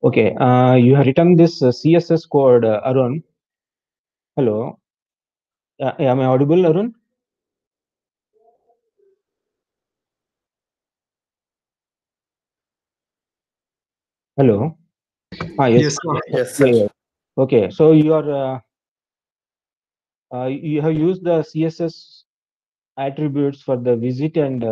Okay, you have written this CSS code, Arun. Hello, am I audible, Arun? Hello. Yes. Yes, sir. Yes, Yeah, sir. yeah. Okay, so you have used the CSS attributes for the visit and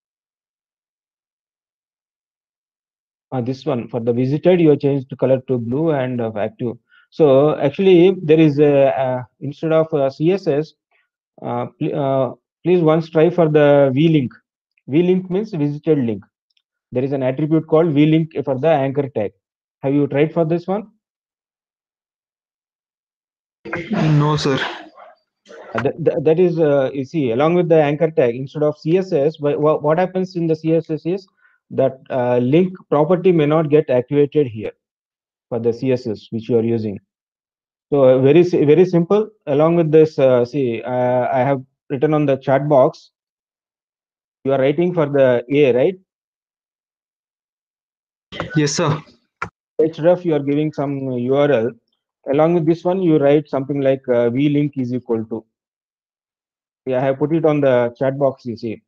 this one for the visited. You have changed the color to blue and active. So actually, there is instead of CSS, please once try for the V-link. V-link means visited link. There is an attribute called V-link for the anchor tag. Have you tried for this one? No, sir. That is, you see, along with the anchor tag, instead of CSS, what happens in the CSS is that link property may not get activated here for the CSS which you are using. So very simple. Along with this, see, I have written on the chat box. You are writing for the A, right? Yes, sir. href, you are giving some URL. Along with this one, you write something like vlink is equal to. Yeah, I have put it on the chat box. You see,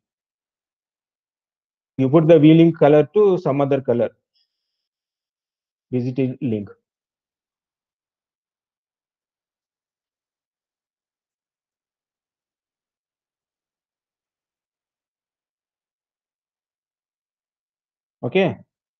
you put the vlink color to some other color, visiting link. Okay.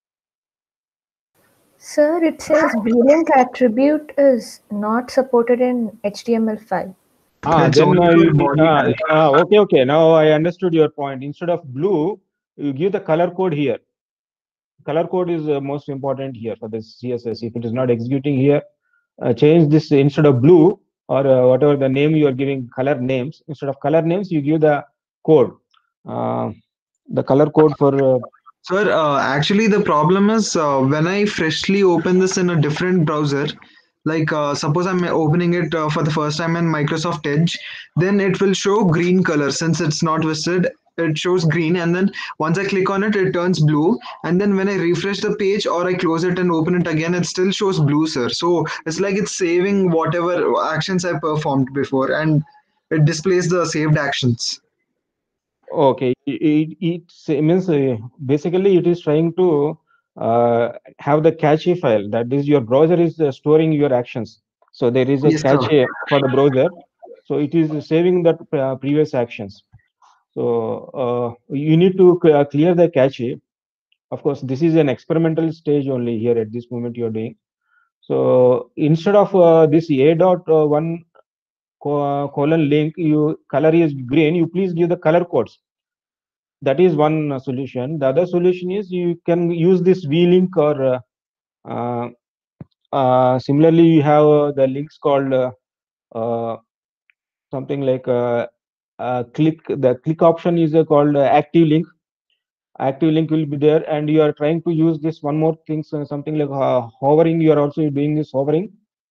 Sir, it says VLink attribute is not supported in HTML5. It's Then only for body tag. okay. Now I understood your point. Instead of blue, you give the color code here. Color code is most important here for this CSS. If it is not executing here, change this instead of blue or whatever the name you are giving color names. Instead of color names, you give the code. Uh, the color code for Sir, actually, the problem is when I freshly open this in a different browser, like suppose I'm opening it for the first time in Microsoft Edge, then it will show green color since it's not listed. It shows green, and then once I click on it, it turns blue. And then when I refresh the page or I close it and open it again, it still shows blue, sir. So it's like it's saving whatever actions I performed before, and it displays the saved actions. okay, it means basically it is trying to have the cache file. That is, your browser is storing your actions. So there is a Yes, sir. cache for the browser. So it is saving that previous actions. So you need to clear the cache. Of course, this is an experimental stage only here at this moment you are doing. So instead of this a dot one colon link, you color is green. You please give the color codes. That is one solution. The other solution is you can use this V-link or uh, similarly you have the links called uh, something like click. The click option is called active link. Active link will be there, and you are trying to use this one more thing, so something like hovering. You are also doing this hovering.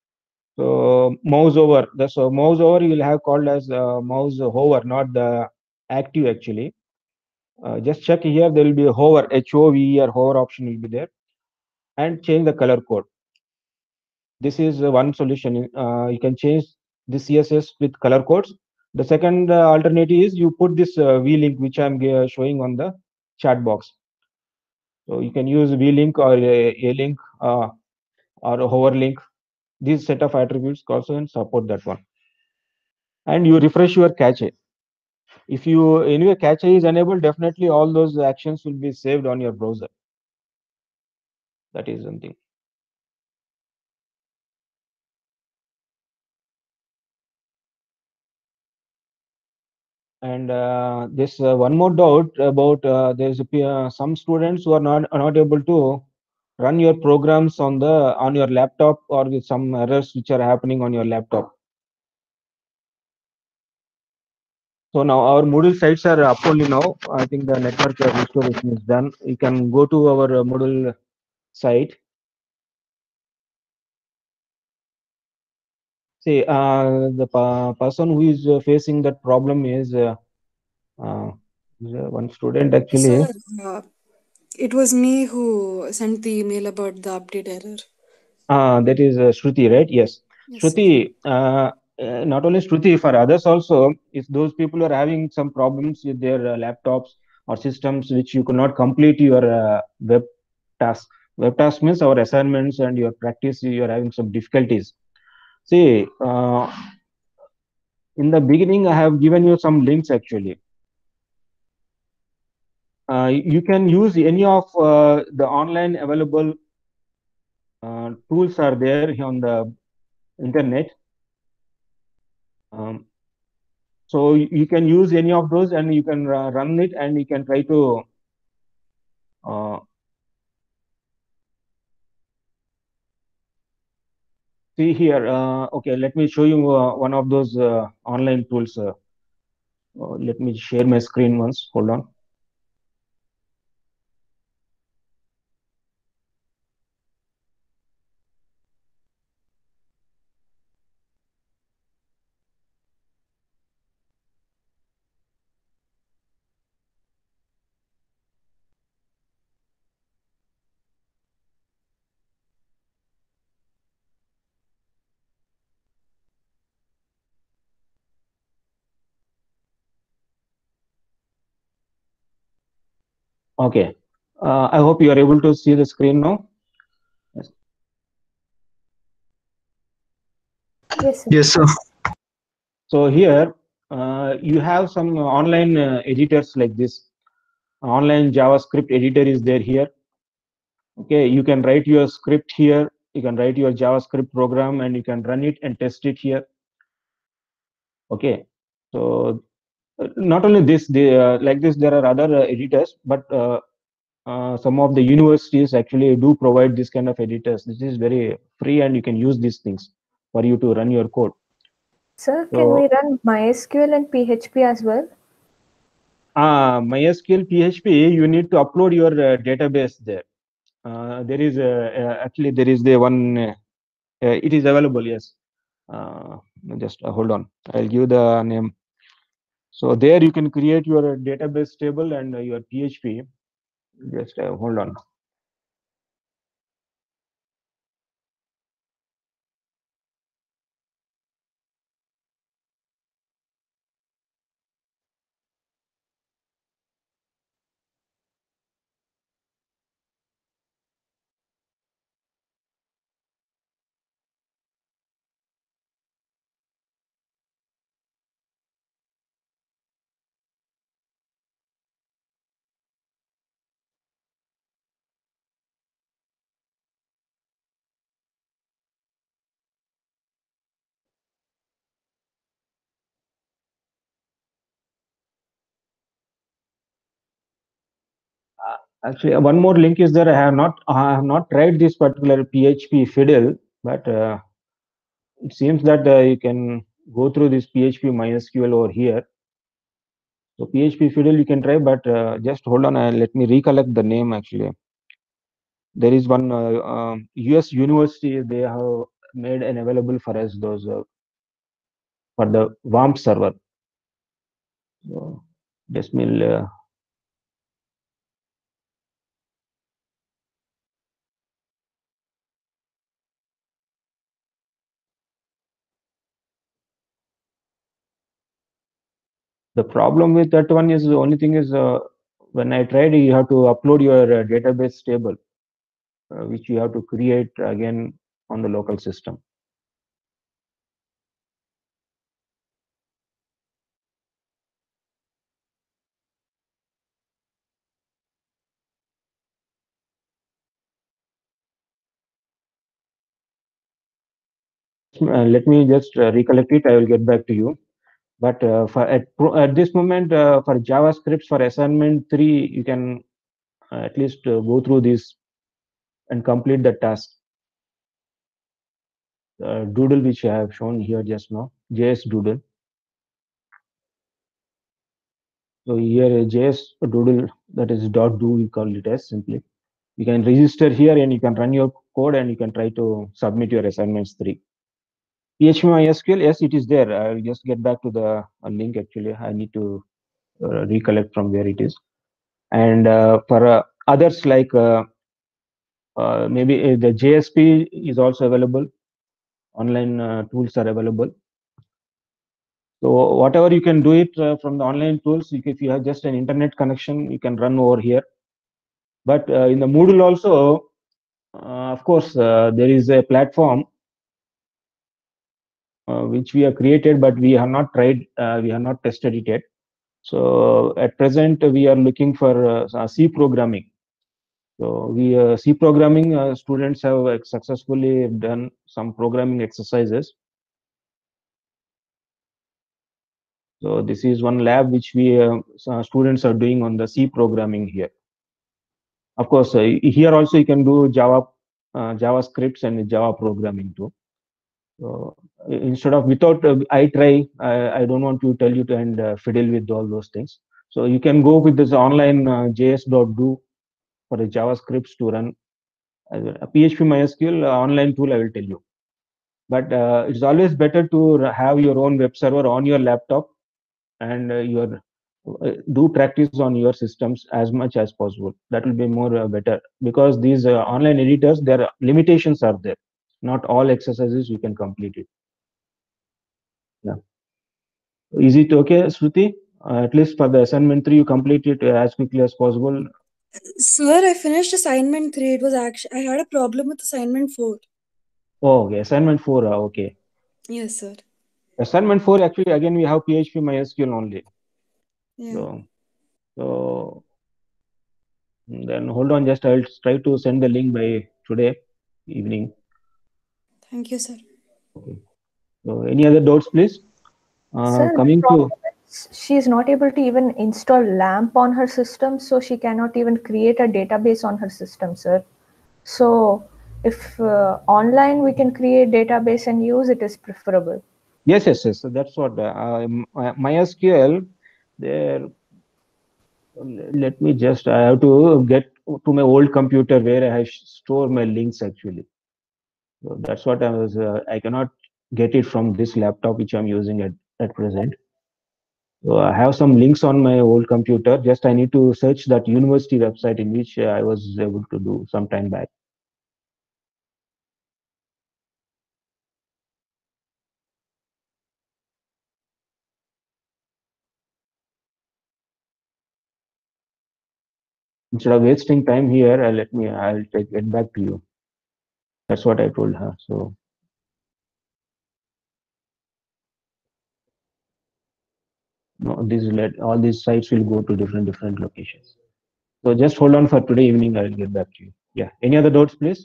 So mouse over. So mouse over you will have called as mouse hover, not the active actually. Just check here. There will be a hover, HOVE or hover option will be there, and change the color code. This is one solution. You can change the CSS with color codes. The second alternative is you put this V link, which I'm showing on the chat box. So you can use V link or a link or a hover link. These set of attributes also can support that one. And you refresh your cache. If you anyway cache is enabled, definitely all those actions will be saved on your browser. That is something. And this one more doubt about some students who are not able to run your programs on your laptop, or with some errors which are happening on your laptop. So now our Moodle sites are up only now. I think the network restoration is done. You can go to our Moodle site. See, the person who is facing that problem is uh, one student Sir, actually. It was me who sent the email about the update error. That is Shruti, right? Yes. Yes. Shruti, not only Shruti, for others also, if those people are having some problems with their laptops or systems which you could not complete your task. Web task means our assignments and your practice, you are having some difficulties. See, in the beginning, I have given you some links actually. You can use any of the online available tools are there on the internet. Um, so you can use any of those and you can run it and you can try to uh, see here. Okay, let me show you one of those online tools. Let me share my screen once. Hold on. Okay. I hope you are able to see the screen now. Yes. Yes, sir. Yes, sir. So here you have some online editors like this. Online JavaScript editor is there here. Okay, you can write your script here. You can write your JavaScript program and you can run it and test it here. Okay, so not only this, like this, there are other editors, but some of the universities actually do provide this kind of editors. This is very free and you can use these things for you to run your code. Sir, can So we run MySQL and PHP as well? MySQL, PHP, you need to upload your database there. There is actually there is the one. It is available. Yes. Uh, just hold on. I'll give the name. So there you can create your database table and your PHP. Just hold on. Actually, one more link is there. I have not tried this particular PHP Fiddle, but it seems that you can go through this PHP MySQL over here. So PHP Fiddle you can try, but just hold on. Let me recollect the name actually. There is one US university, they have made an available for us those for the WAMP server. So just will the problem with that one is the only thing is when I tried, you have to upload your database table, which you have to create again on the local system. Let me just recollect it. I will get back to you. But at this moment, for JavaScript for assignment 3, you can at least go through this and complete the task. Doodle which I have shown here just now, JS Doodle. So here JS Doodle, that is .do, we call it as simply. You can register here and you can run your code and you can try to submit your assignments 3. PHP MySQL, yes, it is there. I'll just get back to the link actually. I need to recollect from where it is. And for others like maybe the JSP is also available. Online tools are available. So whatever you can do it from the online tools. If you have just an internet connection, you can run over here. But in the Moodle also, of course, there is a platform which we have created, but we have not tried, we have not tested it yet. So at present, we are looking for C programming. So we C programming students have successfully done some programming exercises. So this is one lab which we students are doing on the C programming here. Of course, here also you can do Java, JavaScripts and Java programming too. So instead of without I try, I don't want to tell you to and fiddle with all those things. So you can go with this online js.do for the JavaScripts to run a PHP MySQL online tool. I will tell you, but it's always better to have your own web server on your laptop and your do practice on your systems as much as possible. That will be more better because these online editors, their limitations are there. Not all exercises you can complete it. Yeah. Is it okay, Shruti? At least for the assignment 3, you complete it as quickly as possible. Sir, I finished assignment 3. It was actually, I had a problem with assignment 4. Oh, okay. Assignment 4. Okay. Yes, sir. Assignment 4, actually, again, we have PHP MySQL only. Yeah. So then hold on, just I'll try to send the link by today evening. Thank you, sir. Okay. So any other doubts, please? Sir, the Coming to problem is she is not able to even install LAMP on her system, so she cannot even create a database on her system, sir. So if online we can create database and use it is preferable. yes. So that's what MySQL. There, let me just. I have to get to my old computer where I store my links actually. So that's what I was. I cannot get it from this laptop which I'm using at present. So I have some links on my old computer. Just I need to search that university website in which I was able to do some time back. Instead of wasting time here, I'll get back to you. That's what I told her. So no, all these sites will go to different locations. So just hold on for today evening. I will get back to you. Yeah. Any other doubts, please?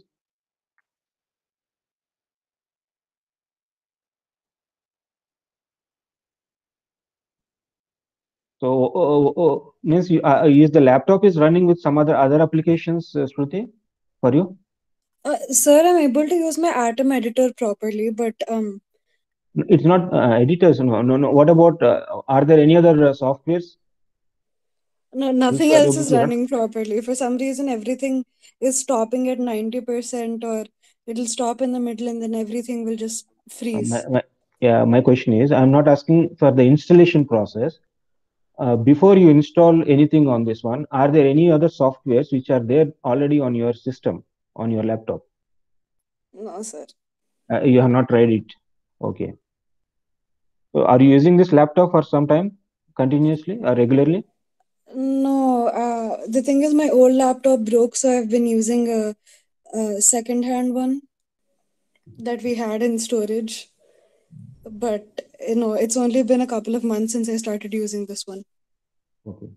So means you is the laptop is running with some other applications, Shruti, for you? Sir, I'm able to use my Atom editor properly, but It's not editors. No. What about? Are there any other softwares no, which nothing you are else able is to run? running properly. For some reason, everything is stopping at 90%, or it'll stop in the middle and then everything will just freeze. Yeah, my question is, I'm not asking for the installation process. Before you install anything on this one, are there any other softwares which are there already on your system, on your laptop? No, sir. You have not tried it. Okay. So are you using this laptop for some time continuously or regularly? No, the thing is, my old laptop broke, so I've been using a second-hand one that we had in storage. But it's only been a couple of months since I started using this one. Okay.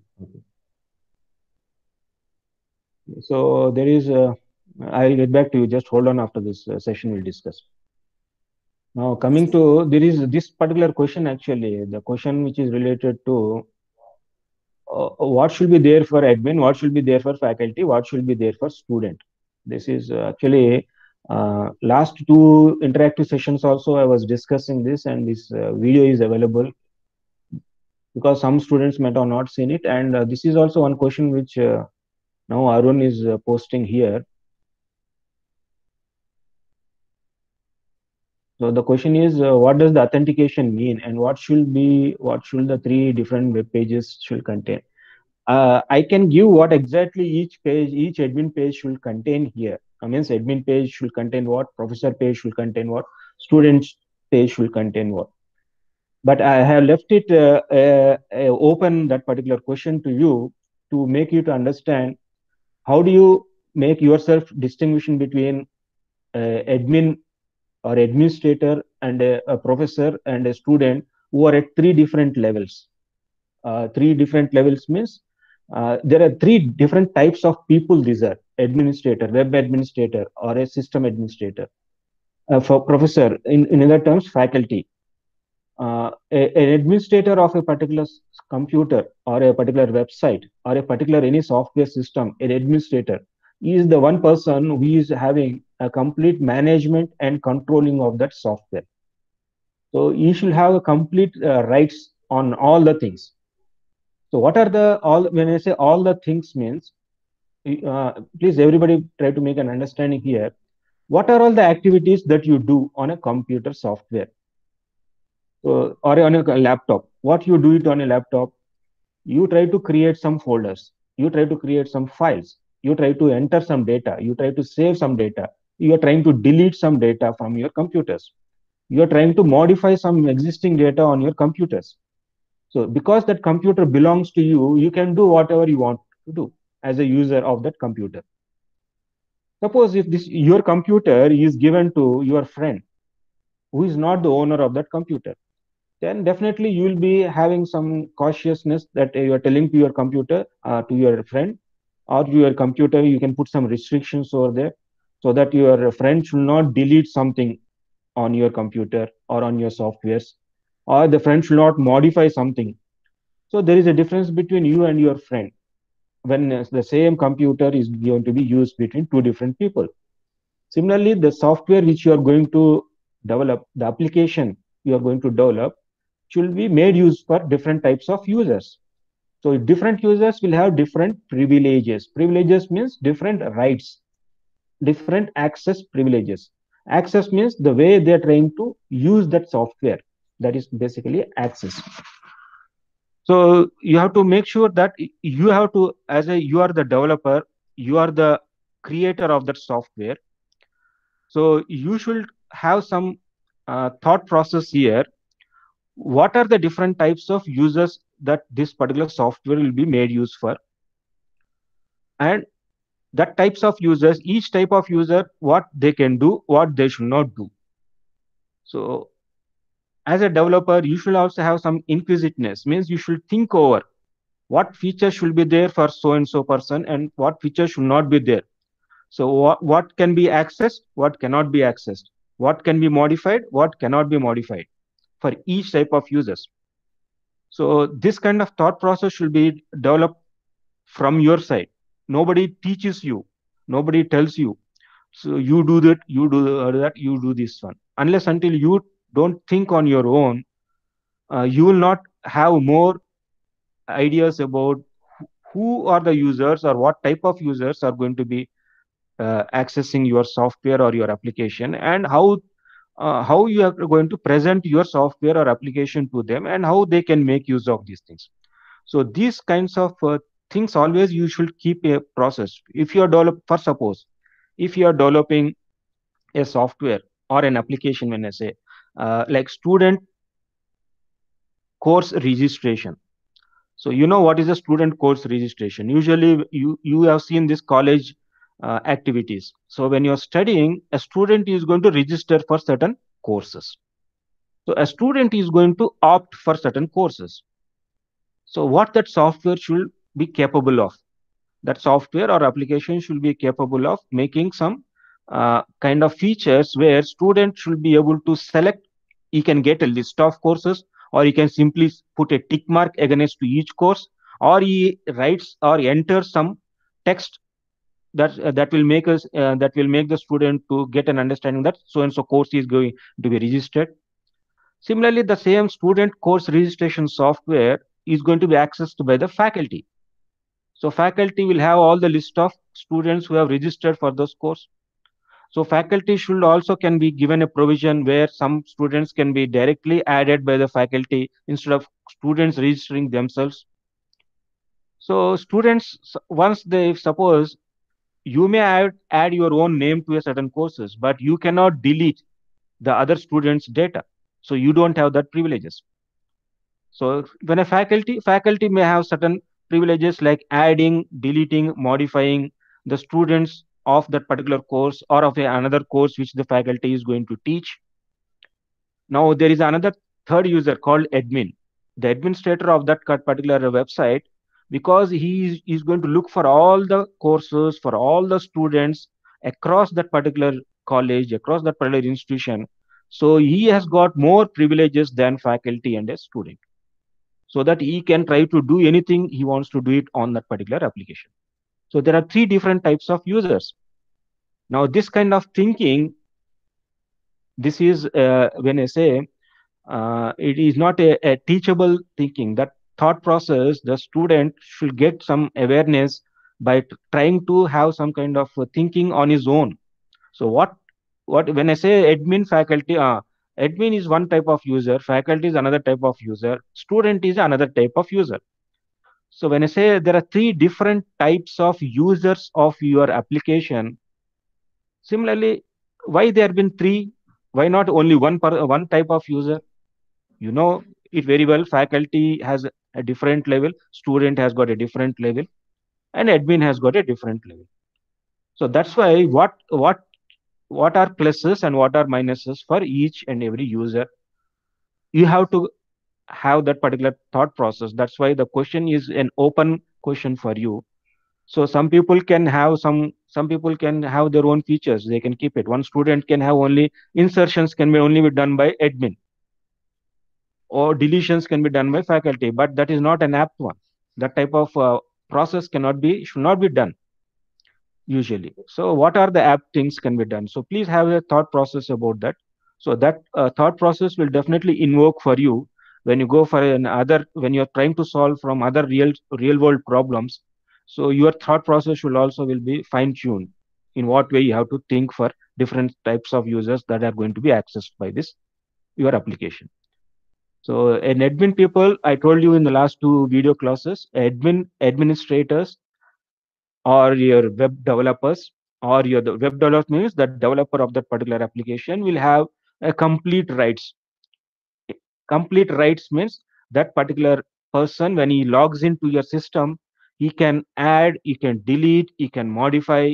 So there is, I'll get back to you. Just hold on after this session, we'll discuss. Now, coming to, there is this particular question actually, the question which is related to what should be there for admin, what should be there for faculty, what should be there for student. This is actually last 2 interactive sessions also I was discussing this, and this video is available because some students might have not seen it. And this is also one question which now Arun is posting here. So the question is, what does the authentication mean, and what should the 3 different web pages should contain? I can give what exactly each page, each admin page should contain here. I mean, admin page should contain what, professor page should contain what, students page should contain what. But I have left it open that particular question to you to make you to understand how do you make yourself distinguishing between admin or administrator and a professor and a student who are at three different levels. Three different levels means there are three different types of people. These are administrator, web administrator, or a system administrator. For professor, in other terms, faculty. An administrator of a particular computer or a particular website or a particular any software system, an administrator is the one person who is having a complete management and controlling of that software. So you should have a complete rights on all the things. So what are the all, when I say all the things means, please everybody try to make an understanding here. What are all the activities that you do on a computer software? So, or on a laptop? What you do it on a laptop? You try to create some folders. You try to create some files. You try to enter some data. You try to save some data. You are trying to delete some data from your computers. You are trying to modify some existing data on your computers. So because that computer belongs to you, you can do whatever you want to do as a user of that computer. Suppose if this your computer is given to your friend who is not the owner of that computer, then definitely you will be having some cautiousness that you are telling to your computer, to your friend or to your computer. You can put some restrictions over there so that your friend should not delete something on your computer or on your softwares, or the friend should not modify something. So there is a difference between you and your friend when the same computer is going to be used between two different people. Similarly, the software which you are going to develop, the application you are going to develop, should be made use for different types of users. So different users will have different privileges. Privileges means different rights, different access privileges. Access means the way they are trying to use that software. That is basically access. So you have to make sure that you have to, you are the developer, you are the creator of that software. So you should have some thought process here. What are the different types of users that this particular software will be made use for? And that types of users, each type of user, what they can do, what they should not do. So as a developer, you should also have some inquisitiveness, means you should think over what features should be there for so and so person and what features should not be there. So what can be accessed, what cannot be accessed, what can be modified, what cannot be modified for each type of users. So this kind of thought process should be developed from your side. Nobody teaches you, nobody tells you, so you do that, you do that, you do this one. Unless until you don't think on your own, you will not have more ideas about who are the users or what type of users are going to be accessing your software or your application, and how you are going to present your software or application to them, and how they can make use of these things. So these kinds of things always you should keep a process. If you are for suppose if you are developing a software or an application, when I say like student course registration. So you know what is a student course registration? Usually you have seen this college activities. So when you're studying, a student is going to register for certain courses. So a student is going to opt for certain courses. So what that software should be capable of? That software or application should be capable of making some kind of features where students should be able to select. He can get a list of courses, or he can simply put a tick mark against to each course, or he writes or enters some text that will make the student to get an understanding that so and so course is going to be registered. Similarly, the same student course registration software is going to be accessed by the faculty. So faculty will have all the list of students who have registered for those course. So faculty should also can be given a provision where some students can be directly added by the faculty instead of students registering themselves. So students, once they suppose you may add your own name to a certain courses, but you cannot delete the other students' data. So you don't have that privileges. So when a faculty may have certain privileges like adding, deleting, modifying the students of that particular course or of another course which the faculty is going to teach. Now there is another third user called admin, the administrator of that particular website, because is going to look for all the courses for all the students across that particular college, across that particular institution. So he has got more privileges than faculty and a student, so that he can try to do anything he wants to do it on that particular application. So there are three different types of users. Now this kind of thinking, this is when I say it is not a teachable thinking. That thought process, the student should get some awareness by trying to have some kind of thinking on his own. So what when I say admin, faculty, admin is one type of user, faculty is another type of user, student is another type of user. So when I say there are three different types of users of your application, similarly, why there have been three? Why not only one type of user? You know it very well. Faculty has a different level, student has got a different level, and admin has got a different level. So that's why what are pluses and what are minuses for each and every user, you have to have that particular thought process. That's why the question is an open question for you. So some people can have their own features, they can keep it. One student can have only insertions can be only be done by admin, or deletions can be done by faculty, but that is not an apt one. That type of process should not be done usually. So what are the apt things can be done? So please have a thought process about that. So that thought process will definitely invoke for you when you go for when you're trying to solve from other real world problems. So your thought process will be fine tuned in what way you have to think for different types of users that are going to be accessed by this your application. So an admin people, I told you in the last two video classes, administrators or your web developers, or your the web developer means the developer of that particular application will have a complete rights. Complete rights means that particular person, when he logs into your system, he can add, he can delete, he can modify.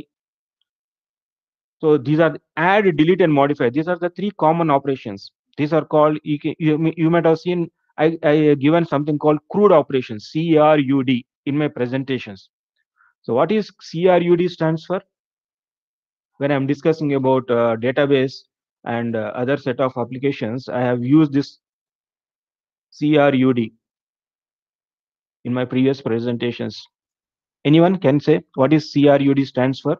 So these are add, delete, and modify. These are the three common operations. These are called, you might have seen, I given something called CRUD operations, CRUD, in my presentations. So what is CRUD stands for? When I'm discussing about database and other set of applications, I have used this CRUD in my previous presentations. Anyone can say what is CRUD stands for?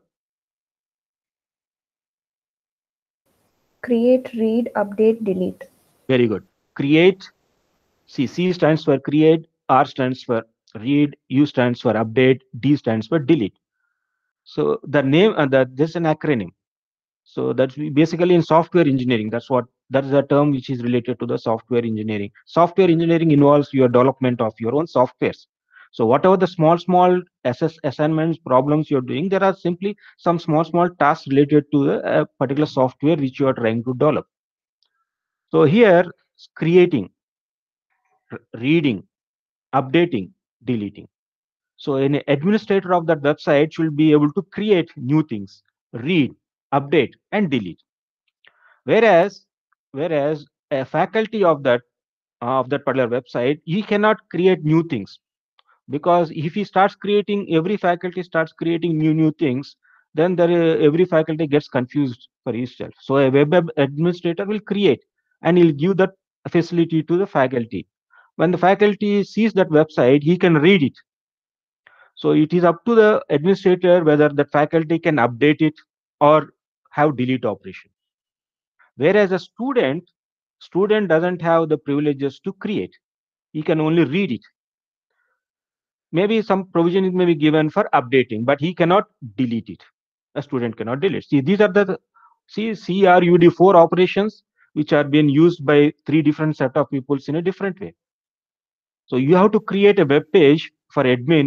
Create, read, update, delete. Very good. Create. C stands for create, R stands for read, U stands for update, D stands for delete. So the name this is an acronym. So that's basically in software engineering. That's the term which is related to the software engineering. Software engineering involves your development of your own softwares. So whatever the small assignments, problems you're doing, there are simply some small tasks related to the particular software which you are trying to develop. So here, creating, reading, updating, deleting. So an administrator of that website should be able to create new things, read, update, and delete. Whereas a faculty of that particular website, he cannot create new things, because if he starts creating, every faculty starts creating new things, then every faculty gets confused for itself. So a web administrator will create and he'll give that facility to the faculty. When the faculty sees that website, he can read it. So it is up to the administrator whether the faculty can update it or have delete operation. Whereas a student doesn't have the privileges to create. He can only read it. Maybe some provision may be given for updating, but he cannot delete it. A student cannot delete. See, these are the CRUD4 operations which are being used by three different set of peoples in a different way. So you have to create a web page for admin.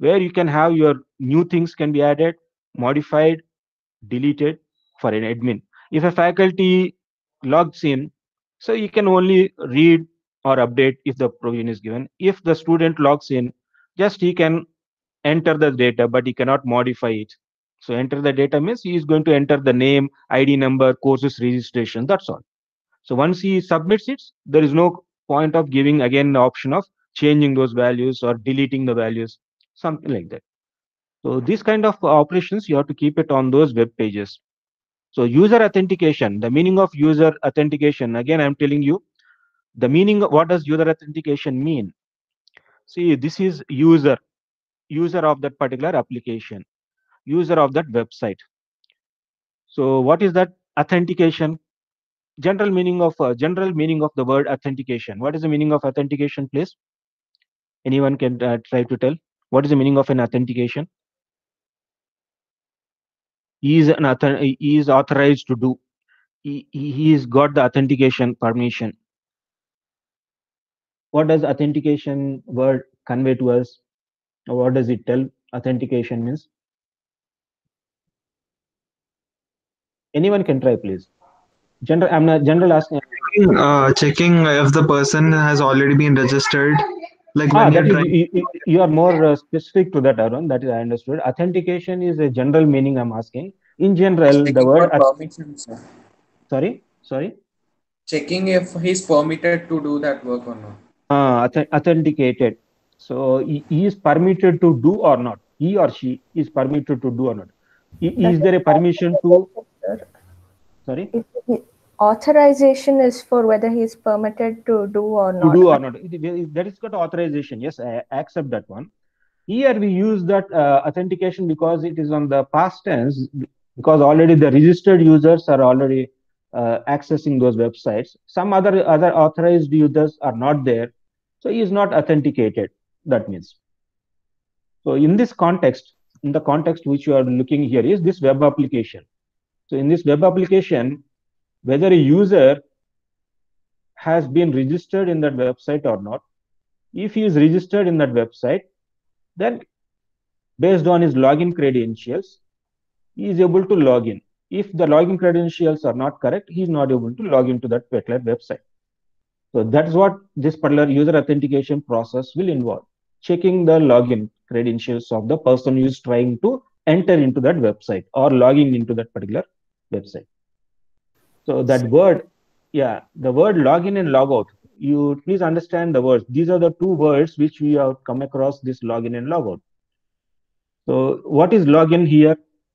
where you can have your new things can be added, modified, deleted for an admin. If a faculty logs in, so you can only read or update if the provision is given. If the student logs in, just he can enter the data, but he cannot modify it. So enter the data means he is going to enter the name, ID number, courses registration. That's all. So once he submits it, there is no point of giving again the option of changing those values or deleting the values, something like that. So these kind of operations you have to keep it on those web pages. So user authentication, the meaning of user authentication, again I'm telling you the meaning. What does user authentication mean? See, this is user of that particular application, user of that website. So what is that authentication? General meaning of the word authentication. What is the meaning of authentication, please? Anyone can try to tell what is the meaning of an authentication? He is authorized to do. He's got the authentication permission. What does authentication word convey to us? Or what does it tell authentication means? Anyone can try, please. I'm not general asking. Checking if the person has already been registered. Like when That you're is trying. you are more specific to that, Arun. That is I understood. Authentication is a general meaning. I'm asking. In general, the Checking word. for permission, sir. Sorry. Checking if he's permitted to do that work or not. Authenticated. So he is permitted to do or not. He or she is permitted to do or not. Is there a permission to? Sorry. Authorization is for whether he is permitted to do or not. To do or not. That is got authorization. Yes, I accept that one. Here we use that authentication because it is on the past tense, because already the registered users are already accessing those websites. Some other authorized users are not there, so he is not authenticated. That means. So in this context, in the context which you are looking here is this web application. So in this web application, whether a user has been registered in that website or not, if he is registered in that website, then based on his login credentials, he is able to log in. If the login credentials are not correct, he is not able to log into that particular website. So that's what this particular user authentication process will involve, checking the login credentials of the person who is trying to enter into that website or logging into that particular website. So that word, the word login and logout, you please understand the words. These are the two words which we have come across, this login and logout. So what is login here?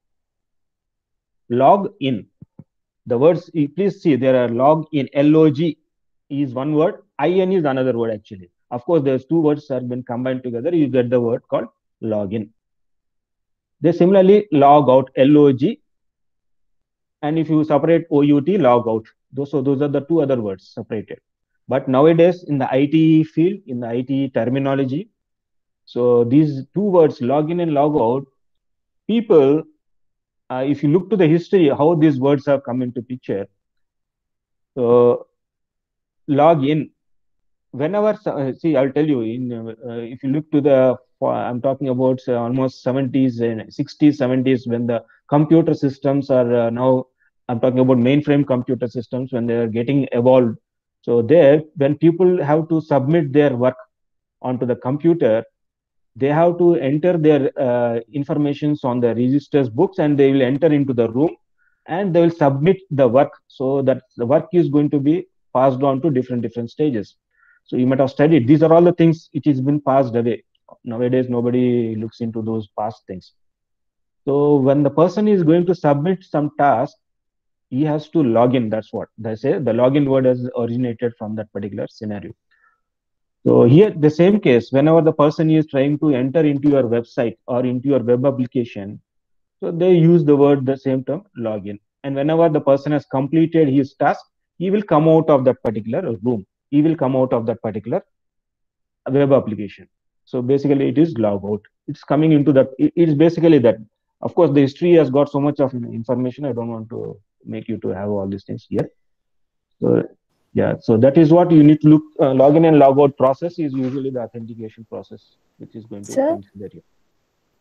Log in. The words, please see, there are log in, L-O-G is one word, I-N is another word actually. Of course, there's two words have been combined together, you get the word called login. They similarly log out, L-O-G, and if you separate O-U-T, log out. So those are the two other words separated. But nowadays in the IT field, in the IT terminology, so these two words, login and log out, people, if you look to the history, how these words have come into picture. So log in, whenever, see, I'll tell you, if you look to the, I'm talking about almost 70s and 60s, 70s, when the computer systems are now, I'm talking about mainframe computer systems, when they are getting evolved. So there, when people have to submit their work onto the computer, they have to enter their informations on the registers books, and they will enter into the room and they will submit the work, so that the work is going to be passed on to different stages. So you might have studied, these are all the things which has been passed away. Nowadays nobody looks into those past things. So when the person is going to submit some task, he has to log in. That's what they say, the login word has originated from that particular scenario. So here, the same case, whenever the person is trying to enter into your website or into your web application, so they use the word, the same term, login. And whenever the person has completed his task, he will come out of that particular room. He will come out of that particular web application. So basically, it is log out. It's coming into that. It is basically that. Of course, the history has got so much of information. I don't want to make you to have all these things here. So yeah, so that is what you need to look. Login and logout process is usually the authentication process, which is going to consider here.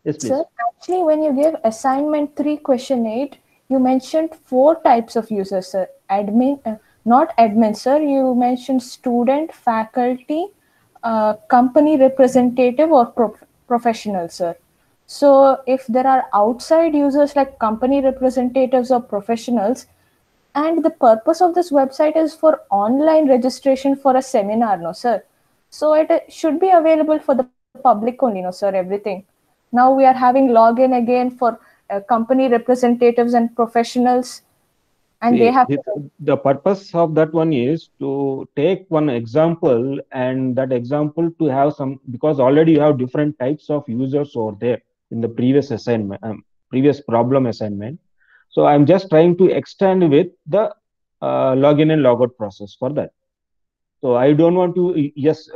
Yes, please. Sir, actually, when you gave assignment 3, question 8, you mentioned 4 types of users, sir. Admin, not admin, sir. You mentioned student, faculty, company representative, or professional, sir. So, if there are outside users like company representatives or professionals, and the purpose of this website is for online registration for a seminar, no, sir. So, it should be available for the public only, no, sir, everything. Now we are having login again for company representatives and professionals, and they See, have the purpose of that one is to take one example and that example to have some, because already you have different types of users over there in the previous assignment, previous problem assignment. So I'm just trying to extend with the login and logout process for that. So I don't want to, yes,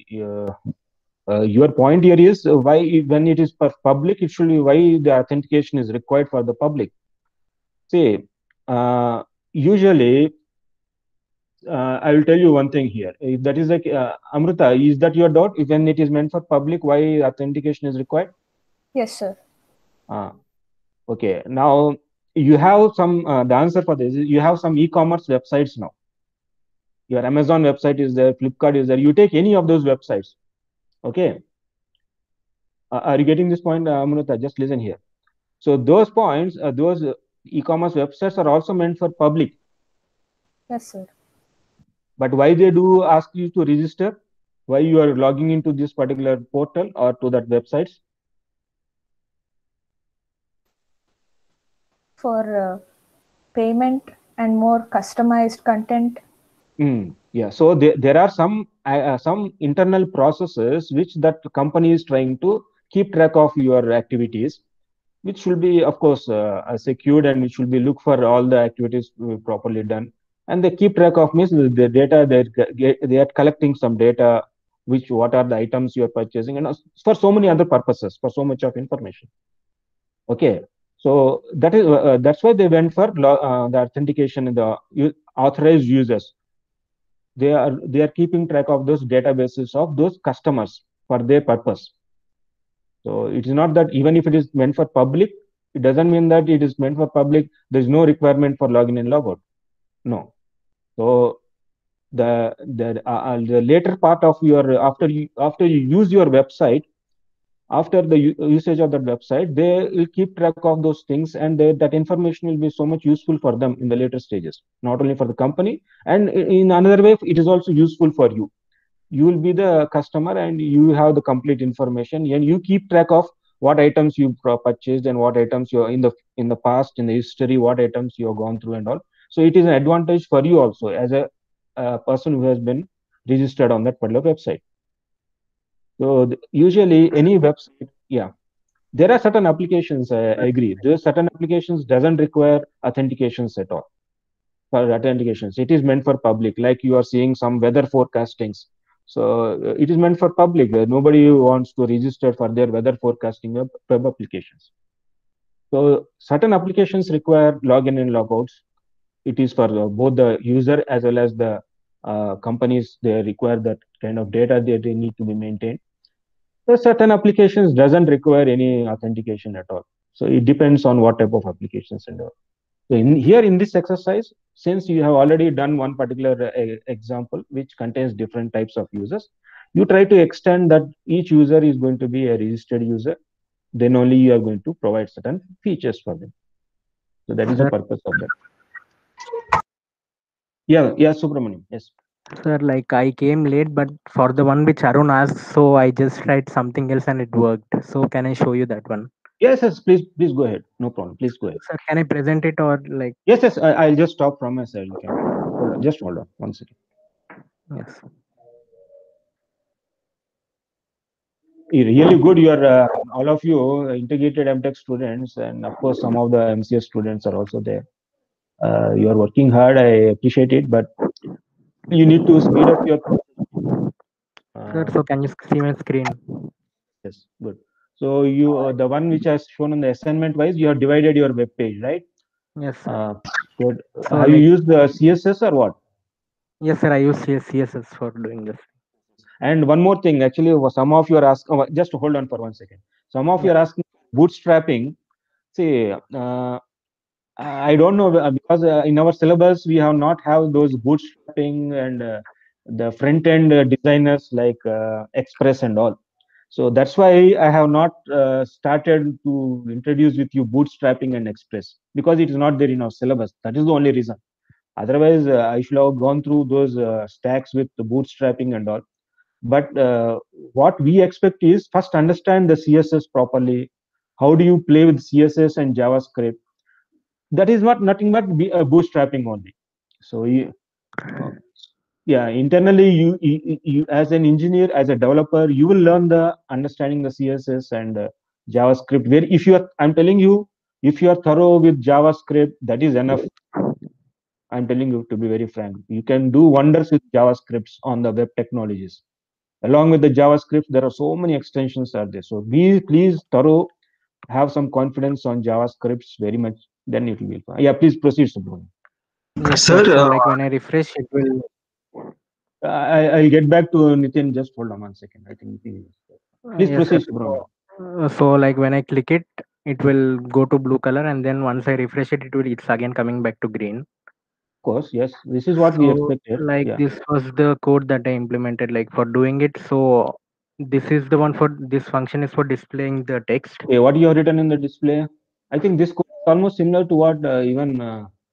your point here is why when it is for public, it should be why the authentication is required for the public. See, usually I will tell you one thing here. If that is like Amrita, is that your doubt? If when it is meant for public, why authentication is required? yes, sir. Okay. Now you have some the answer for this. You have some e-commerce websites now. Your Amazon website is there, Flipkart is there. You take any of those websites. Okay. Are you getting this point, Amrita? Just listen here. So those points, those e-commerce websites are also meant for public. Yes, sir. But why they do ask you to register? Why you are logging into this particular portal or to that websites? For payment and more customized content. Yeah. So there are some internal processes which that company is trying to keep track of your activities, which should be, of course, secured, and which should be look for all the activities properly done. And they keep track of means the data they are collecting some data, which what are the items you are purchasing, and for so many other purposes, for so much of information. Okay, so that's why they went for the authentication in the authorized users. They are keeping track of those databases of those customers for their purpose. So it is not that even if it is meant for public, it doesn't mean that it is meant for public. There is no requirement for login and logout. No. So the later part of your after you use your website, after the usage of that website, they will keep track of those things, and that information will be so much useful for them in the later stages. Not only for the company, and in another way, it is also useful for you. You will be the customer and you have the complete information, and you keep track of what items you purchased and what items you in the past, in the history, what items you have gone through and all. So it is an advantage for you also as a person who has been registered on that particular website. So usually any website, yeah, there are certain applications, I agree, there are certain applications doesn't require authentications at all. For authentications, it is meant for public, like you are seeing some weather forecastings. So it is meant for public. Nobody wants to register for their weather forecasting web applications. So certain applications require login and logouts. It is for both the user as well as the companies. They require that kind of data that they need to be maintained. So certain applications doesn't require any authentication at all. So it depends on what type of applications and all. So in this exercise, since you have already done one particular example which contains different types of users, you try to extend that each user is going to be a registered user. Then only you are going to provide certain features for them. So that is the purpose of that. Yeah, Subramaniam. Yes. Sir, like I came late, but for the one which Arun asked, so I just tried something else and it worked. So can I show you that one? Yes, please go ahead. No problem. Please go ahead. Sir, can I present it or like? Yes, I'll just stop from my side. You can hold on. Just hold on 1 second. Yes. Really good. You are all of you integrated MTech students, and of course some of the MCS students are also there. You are working hard. I appreciate it, but you need to speed up your. Sir, so can you see my screen? Yes, good. So you the one which has shown on the assignment wise, you have divided your web page, right? Yes, sir. Good. So Have you used the CSS or what? Yes, sir. I use CSS for doing this. And one more thing, actually, some of you are asking. Just hold on for 1 second. Some of you are asking bootstrapping, see, I don't know because in our syllabus we have not have those bootstrapping and the front end designers like Express and all. So that's why I have not started to introduce with you bootstrapping and Express, because it is not there in our syllabus. That is the only reason. Otherwise, I should have gone through those stacks with the bootstrapping and all. But what we expect is first understand the CSS properly. How do you play with CSS and JavaScript? That is not nothing but bootstrapping only. So yeah, internally you as an engineer, as a developer, you will learn the understanding the CSS and JavaScript. Where if you are, I'm telling you, if you are thorough with JavaScript, that is enough. I'm telling you, to be very frank, you can do wonders with JavaScripts on the web technologies. Along with the JavaScript, there are so many extensions are there. So be please thorough, have some confidence on JavaScripts very much. Then it will be fine. Yeah, please proceed, Subramanian. Yes, Sir, sir. So like when I refresh, it will. I'll get back to Nitin. Just hold on 1 second. I think Nitin is. Please Yes, sir. proceed, Subramanian. So like when I click it, it will go to blue color, and then once I refresh it, it's again coming back to green. Of course, yes. This is what we So expected. like Yeah. this was the code that I implemented like for doing it. So this is the one for this function is for displaying the text. Okay, what you have written in the display? I think this code is almost similar to what even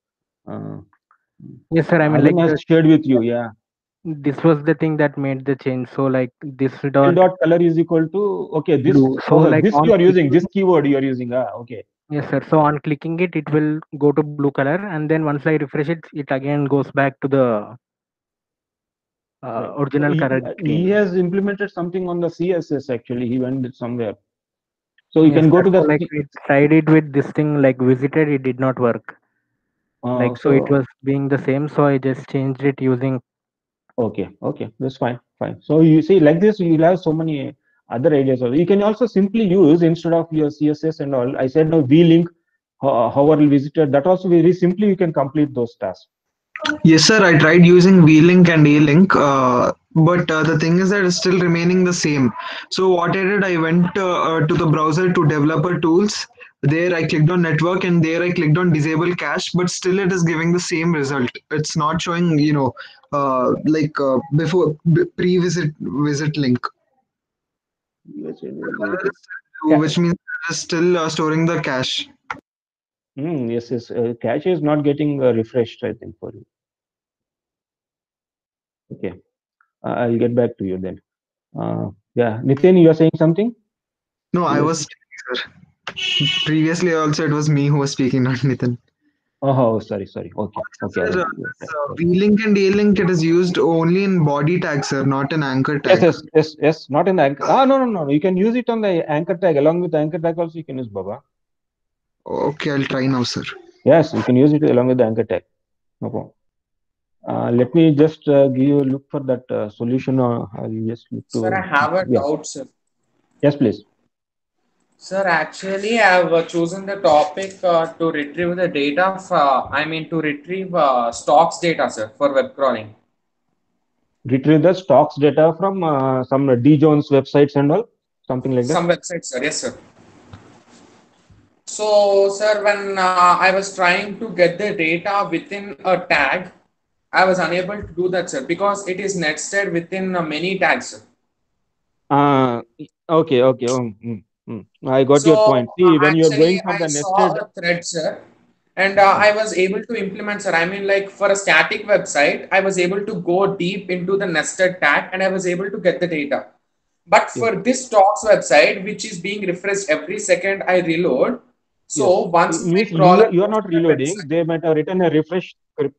Yes, sir. I mean Arun like has shared with you. Yeah. this was the thing that made the change. So like this L dot color is equal to, okay, this blue. So like this on you are using, clicking, this keyword you are using. Okay. yes, sir. So on clicking it, it will go to blue color, and then once I refresh it, it again goes back to the Right. So original color he green. has implemented something on the CSS actually. He went somewhere. So you Yes, can go sir. to So the like we tried it with this thing like visited, it did not work. Like so it so was being the same, so I just changed it using. okay, that's fine, fine. So you see, like this, you'll have so many other ideas. You can also simply use, instead of your CSS and all, I said no, V-link, hover visited, that also very simply you can complete those tasks. yes, sir. I tried using V-Link and A-Link, but the thing is that it's still remaining the same. So what I did, I went to the browser to developer tools. There I clicked on network, and there I clicked on disable cache, but still it is giving the same result. It's not showing, like before pre-visit link. Yes, Color is still blue, which means it is still storing the cache. yes. Cache is not getting refreshed, I think, for you. Okay, I'll get back to you then. Yeah, Nitin, you are saying something? No, I Yes. was speaking, sir. Previously, also it was me who was speaking, not Nitin. Oh, sorry. Okay. Sir, V-Link and A-Link, it is used only in body tag, sir, not in anchor tag. Yes. Not in the anchor. No. You can use it on the anchor tag. Along with the anchor tag also, you can use Baba. Okay, I'll try now, sir. Yes, you can use it along with the anchor tag. No problem. Let me just give you a look for that solution. I'll just look to. Sir, I have a Yeah. doubt, sir. Yes, please. Sir, actually, I have chosen the topic to retrieve the data. To retrieve stocks data, sir, for web crawling. Retrieve the stocks data from some D Jones websites and all, something like that. Some websites, sir. Yes, sir. So, sir, when I was trying to get the data within a tag, I was unable to do that, sir, because it is nested within many tags, sir. Okay. I got your point. See, when you are going for I the saw nested. a thread, sir, and I was able to implement, sir. Like for a static website, I was able to go deep into the nested tag, and I was able to get the data. But for this stocks website, which is being refreshed every second I reload, so once my Means crawler you are goes not to the reloading. website, They might have written a refresh script.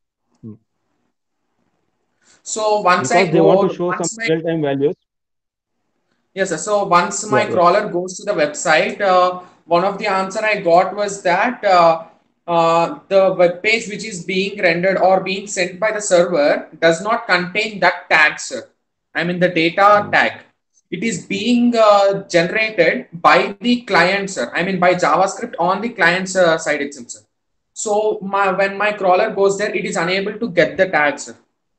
so once Because I they want to go, show some once my real-time values. yes, sir. So once my Yeah. crawler goes to the website, one of the answer I got was that the web page which is being rendered or being sent by the server does not contain that tag, sir. The data tag. It is being generated by the client, sir. By JavaScript on the client side itself, sir. So when my crawler goes there, it is unable to get the tag, sir.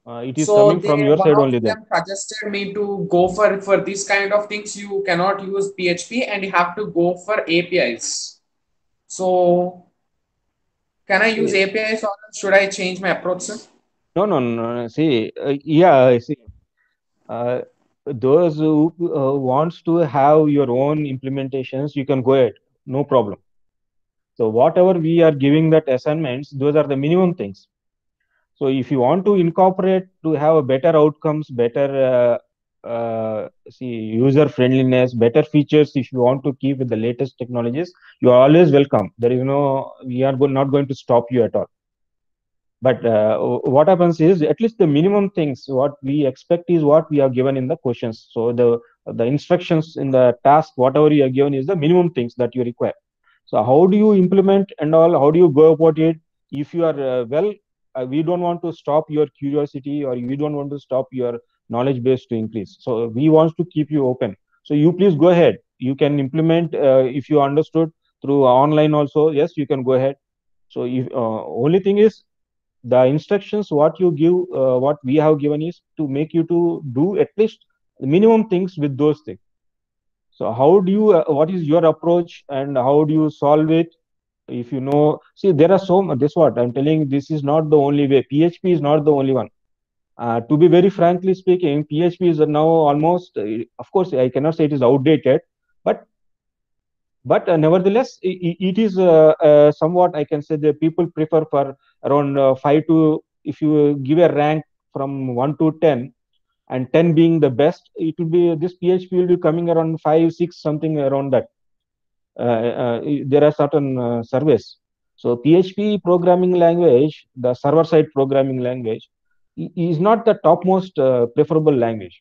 It is So coming from your one side of only then. them suggested me to go for this kind of things. You cannot use PHP and you have to go for APIs. So can I use See, APIs or should I change my approach, sir? no. See, yeah, see, uh, those who wants to have your own implementations, you can go ahead, no problem. So whatever we are giving that assignments, those are the minimum things. So if you want to incorporate to have a better outcomes, better see user friendliness, better features, if you want to keep with the latest technologies, you are always welcome. There is no, we are not going to stop you at all. But what happens is at least the minimum things what we expect is what we are given in the questions. So the instructions in the task, whatever you are given, is the minimum things that you require. So how do you implement and all? How do you go about it? If you are we don't want to stop your curiosity or we don't want to stop your knowledge base to increase. So we want to keep you open. So you please go ahead. You can implement if you understood through online also. Yes, you can go ahead. So if only thing is the instructions what you give, what we have given is to make you to do at least minimum things with those things. So how do you what is your approach and how do you solve it? If you know, see, there are so much. This what I'm telling, this is not the only way. PHP is not the only one. To be very frankly speaking, PHP is now almost of course I cannot say it is outdated, but nevertheless it is somewhat, I can say, the people prefer for around 5 to, if you give a rank from 1 to 10, and 10 being the best, it will be, this PHP will be coming around 5 6 something around that. There are certain surveys. So PHP programming language, the server side programming language, is not the topmost preferable language.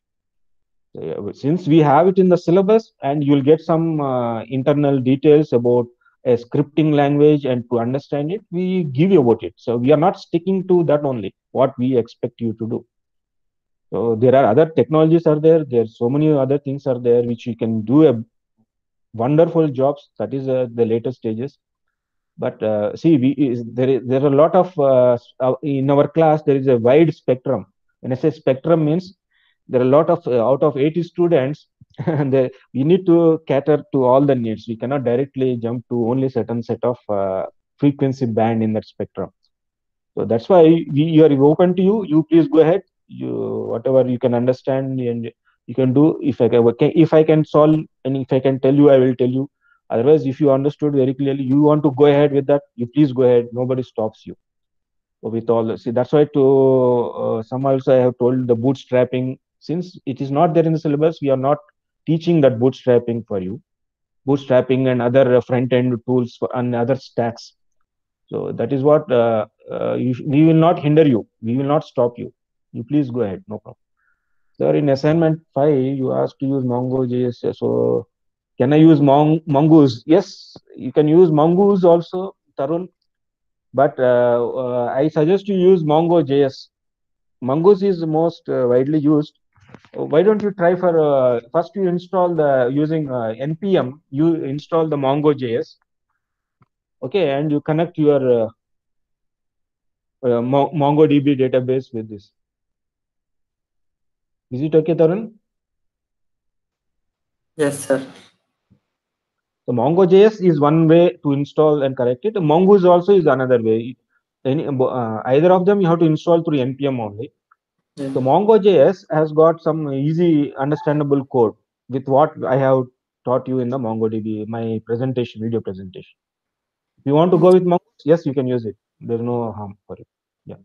Since we have it in the syllabus and you'll get some internal details about a scripting language, and to understand it we give you about it. So we are not sticking to that only what we expect you to do. So there are other technologies are there, there's so many other things are there which you can do a wonderful jobs. That is the later stages. But see, there are a lot of in our class there is a wide spectrum. When I say spectrum means there are a lot of out of 80 students, and we need to cater to all the needs. We cannot directly jump to only certain set of frequency band in that spectrum. So that's why we are open to you. You please go ahead. You whatever you can understand and you can do. If I can solve and if I can tell you, I will tell you. Otherwise, if you understood very clearly, you want to go ahead with that, you please go ahead. Nobody stops you. With all see, that's why to some also I have told the bootstrapping, since it is not there in the syllabus, we are not teaching that bootstrapping for you. Bootstrapping and other front end tools and other stacks. So that is what we will not hinder you. We will not stop you. You please go ahead. No problem. Sir, in assignment 5, you asked to use MongoJS. So can I use Mongoose? Yes, you can use Mongoose also, Tarun. But I suggest you use MongoJS. Mongoose is most widely used. Why don't you try for first you install the using npm, you install the MongoJS, okay, and you connect your MongoDB database with this. Is it okay, Tarun? Yes, sir. So MongoJS is one way to install and correct it. Mongoose also is another way. Either of them you have to install through npm only. Yeah. So MongoJS has got some easy understandable code with what I have taught you in the MongoDB, my presentation, video presentation. If you want to go with Mongoose, yes, you can use it. There's no harm for it. Yeah.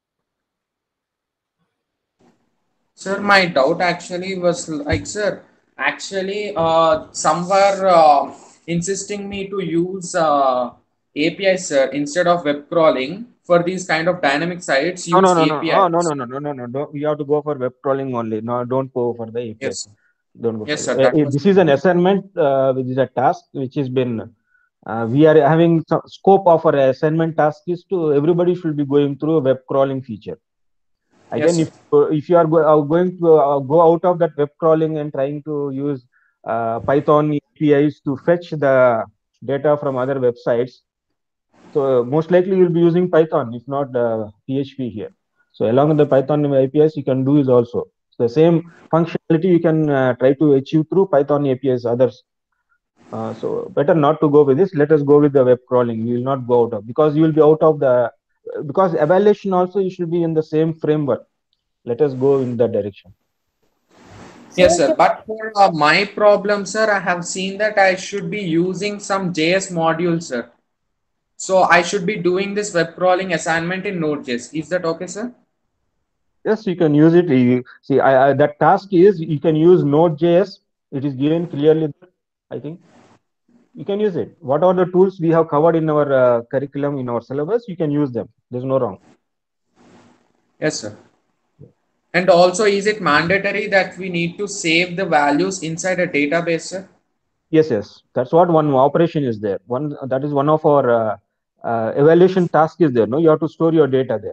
Sir, my doubt actually was like, sir, actually, some were insisting me to use API, sir, instead of web crawling for these kind of dynamic sites. No, no, Use no, no. API. Oh, no. Don't, you have to go for web crawling only. No, don't go for the APIs. Yes, Don't go yes, for sir. it. That was This is an assignment, which is a task which has been. We are having some scope of our assignment task is to everybody should be going through a web crawling feature. yes, Again, sir. if you are going to go out of that web crawling and trying to use Python APIs to fetch the data from other websites, so most likely you'll be using Python, if not PHP here. So along with the Python APIs, you can do is also the same functionality you can try to achieve through Python APIs others. So better not to go with this. Let us go with the web crawling. You will not go out of, because you will be out of the, because evaluation also you should be in the same framework. Let us go in that direction. Yes, Sir, sir. But for my problem, sir, I have seen that I should be using some JS module, sir. So I should be doing this web crawling assignment in Node.js. Is that okay, sir? Yes, you can use it. See, that task is you can use Node.js. It is given clearly, I think. You can use it. What are the tools we have covered in our curriculum, in our syllabus? You can use them. There's no wrong. Yes, sir. And also, is it mandatory that we need to save the values inside a database, sir? Yes, yes. That's what one operation is there. One that is one of our evaluation task is there. No, you have to store your data there.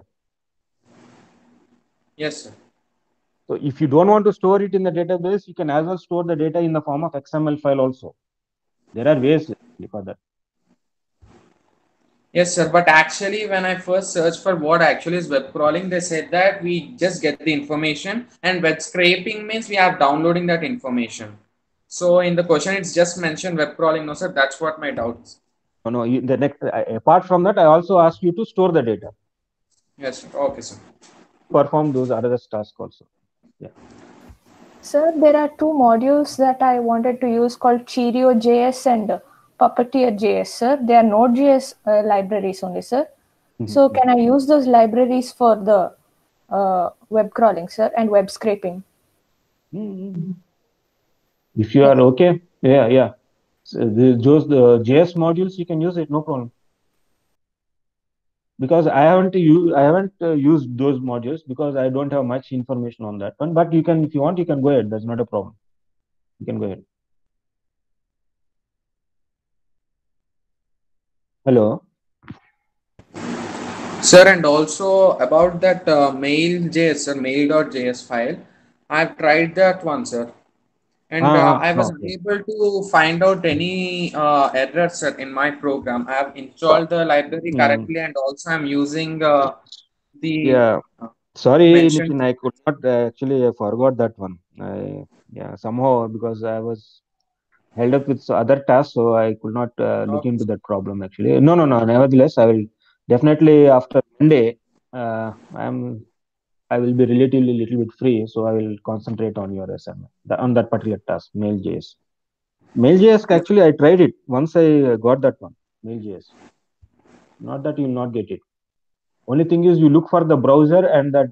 Yes, sir. So if you don't want to store it in the database, you can as well store the data in the form of XML file also. There are ways for that. Yes, sir. But actually, when I first searched for what actually is web crawling, they said that we just get the information, and web scraping means we are downloading that information. So in the question, it's just mentioned web crawling. No, sir. That's what my doubt is. No, the next apart from that, I also ask you to store the data. Yes, sir. Okay, sir. Perform those other tasks also. Yeah. Sir, there are two modules that I wanted to use called Cheerio.js and Puppeteer.js, sir. They are Node.js libraries only, sir. So can I use those libraries for the web crawling, sir, and web scraping? If you are okay, yeah. So the JS modules you can use it, no problem. Because I haven't used those modules because I don't have much information on that one. But you can, if you want, you can go ahead. That's not a problem. You can go ahead. Hello. Sir, and also about that mail.js or mail.js file, I've tried that one, sir. And I was Okay. unable to find out any errors, sir, in my program. I have installed the library correctly, and also I'm using the Yeah. Sorry, mentioned. Nitin, I could not actually I forgot that one. Somehow because I was held up with other tasks, so I could not look into that problem actually. No. Nevertheless, I will definitely after Monday. I will be relatively little bit free, so I will concentrate on your assignment on that particular task, Mail.js. Mail.js actually I tried it once. I got that one, Mail.js. Not that you will not get it. Only thing is you look for the browser and that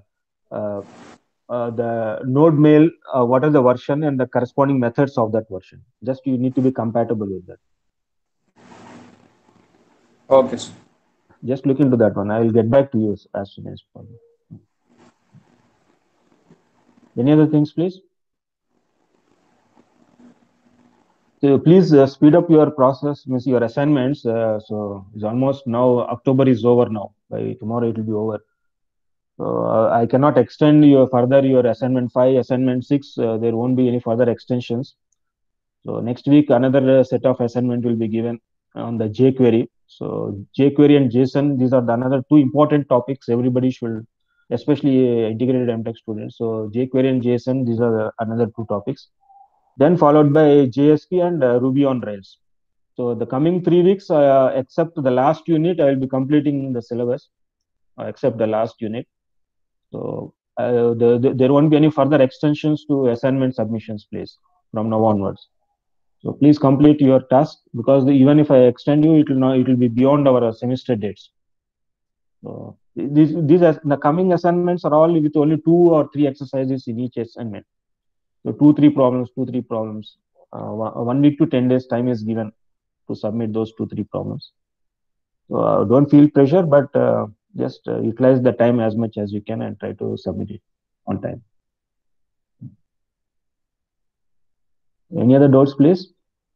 the node mail, what are the version and the corresponding methods of that version. Just you need to be compatible with that. Okay, sir. Just look into that one. I will get back to you as soon as possible. Any other things, please? So please speed up your process, means your assignments. So it's almost now, October is over now. By tomorrow it will be over. So I cannot extend your assignment 5, assignment 6. There won't be any further extensions. So next week another set of assignment will be given on the jQuery. So jQuery and JSON, these are the another two important topics everybody should, especially integrated MTech students. So jQuery and JSON, these are another two topics. Then followed by JSP and Ruby on Rails. So the coming 3 weeks, except the last unit, I will be completing the syllabus, except the last unit. So there won't be any further extensions to assignment submissions, please, from now onwards. So please complete your task, because even if I extend you, it will be beyond our semester dates. So the coming assignments are all with only 2 or 3 exercises in each assignment. So 2-3 problems. 1 week to 10 days time is given to submit those 2-3 problems. So don't feel pressure, but just utilize the time as much as you can and try to submit it on time. Any other doubts, please?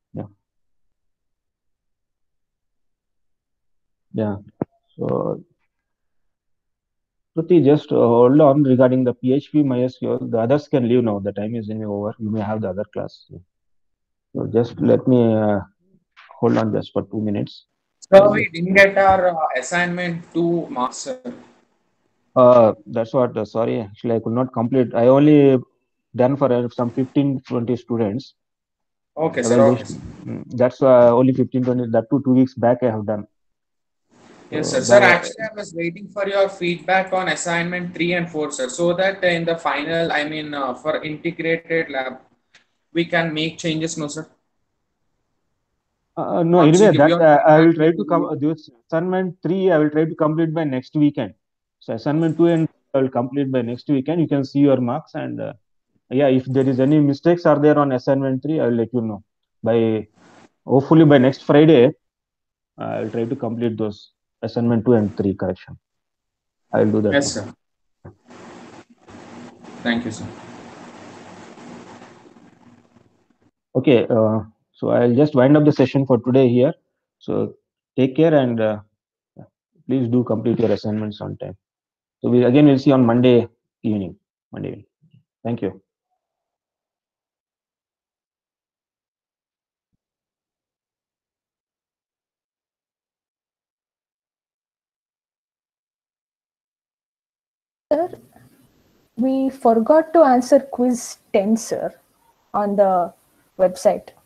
Yeah. So Shruti, just hold on regarding the PHP MySQL. The others can leave now. The time is over. You may have the other class. So just let me hold on just for 2 minutes. So we didn't get our assignment to master. That's what. Sorry, actually, I could not complete. I only done for some 15-20 students Okay, sir. Okay, evaluation. sir. That's only 15-20. That too, 2 weeks back I have done. Yes, So sir. Sir, by actually, I was waiting for your feedback on assignment 3 and 4, sir, so that in the final, I mean, for integrated lab, we can make changes, no, sir? no, Once you anyway, give that your I feedback, will try we to will. come. This assignment 3, I will try to complete by next weekend. So assignment 2 and I will complete by next weekend. You can see your marks, and yeah, if there is any mistakes are there on assignment 3, I will let you know. By hopefully by next Friday, I will try to complete those assignment 2 and 3 correction. I will do that Yes, one. sir. Thank you, sir. Okay, so I'll just wind up the session for today here. So take care and please do complete your assignments on time. So we'll see on Monday evening. Monday evening. Thank you. Sir, we forgot to answer quiz 10, sir, on the website.